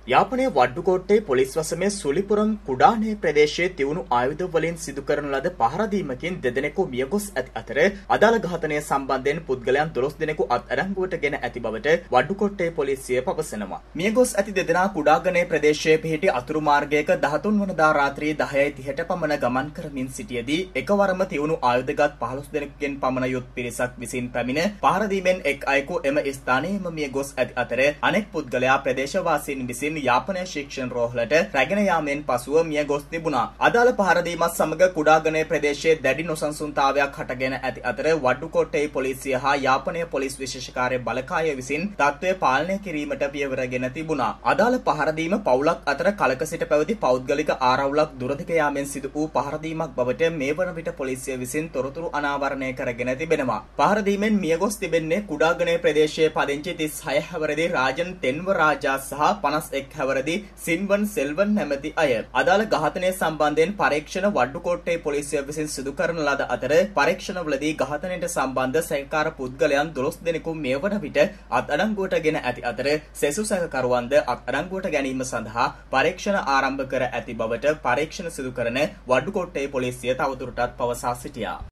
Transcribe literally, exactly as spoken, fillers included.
යාපනයේ වඩ්ඩුකෝට්ටේ police වසමේ සුලිපුරම් කුඩානේ ප්‍රදේශයේ තියුණු ආයුධ වලින් සිදු කරන ලද පහර දීමකින් දෙදෙනෙකු මියගොස් ඇති අතර අදාළ ඝාතනය සම්බන්ධයෙන් පුද්ගලයන් දොළොස් දෙනෙකු අත්අඩංගුවට ගෙන ඇති බවට වඩ්ඩුකෝට්ටේ පොලිසිය පවසනවා. මියගොස් ඇති දෙදෙනා කුඩාගනේ ප්‍රදේශයේ පිහිටි අතුරු මාර්ගයක දහතුන් වනදා රාත්‍රී දහයයි තිහට පමණ ගමන් කරමින් සිටියදී එකවරම තියුණු ආයුධගත් පහළොස් දෙනෙකුගෙන් පමණ යුත් පිරිසක් විසින් පැමිණ පහර දීමෙන් එක් අයෙකු එම ස්ථානයේම මියගොස් ඇති අතර අනෙක් පුද්ගලයා ප්‍රදේශවාසීන් විසින් යාපනය ශික්ෂණ රෝහලට රැගෙන යාමෙන් පසුව මිය ගොස් තිබුණා. අදාළ පහර දීමත් සමග කුඩාගනේ ප්‍රදේශයේ දැඩි නොසන්සුන්තාවයක් හටගෙන ඇති අතර වඩ්ඩුකෝට්ටේ පොලිසිය හා යාපනය පොලිස් විශේෂකාර්ය බලකාය විසින් තත්ත්වය පාලනය කිරීමට පියවරගෙන තිබුණා. අදාළ පහර දීම පවුලක් අතර කලක සිට පැවති පෞද්ගලික ආරවුලක් දුරදිග යාමෙන් සිදු වූ පහර දීමක් බවට මේ වන විට පොලිසිය විසින් තොරතුරු අනාවරණය කරගෙන තිබෙනවා. පහර දීමෙන් මිය ගොස් තිබෙන්නේ කුඩාගනේ ප්‍රදේශයේ පදිංචි තිස් හය හැවිරිදි රාජන් තෙන්ව රාජා සහ පනස් එක් හැවිරිදි සින්වන් සෙල්වන් නැමැති අය. අදාළ ඝාතනය සම්බන්ධයෙන් පරීක්ෂණ වඩ්ඩුකෝට්ටේ පොලිසිය විසින් සිදු කරන ලද අතර පරීක්ෂණවලදී ඝාතනයට සම්බන්ධ සැකකාර පුද්ගලයන් දොළොස් දෙනෙකු මේ වන විට අත්අඩංගුවට ගෙන ඇති අතර සෙසු සැකකරුවන්ද අත්අඩංගුවට ගැනීම සඳහා පරීක්ෂණ ආරම්භ කර ඇති බවට පරීක්ෂණ සිදු කරන වඩ්ඩුකෝට්ටේ පොලිසිය තවදුරටත් පවසා සිටියා.